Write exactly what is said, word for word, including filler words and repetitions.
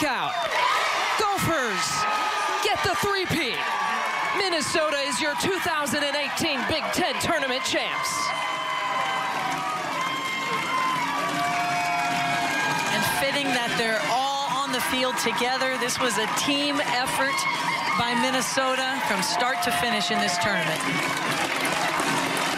out. Gophers get the three-peat. Minnesota is your two thousand eighteen Big Ten Tournament champs. And fitting that they're all on the field together. This was a team effort by Minnesota from start to finish in this tournament.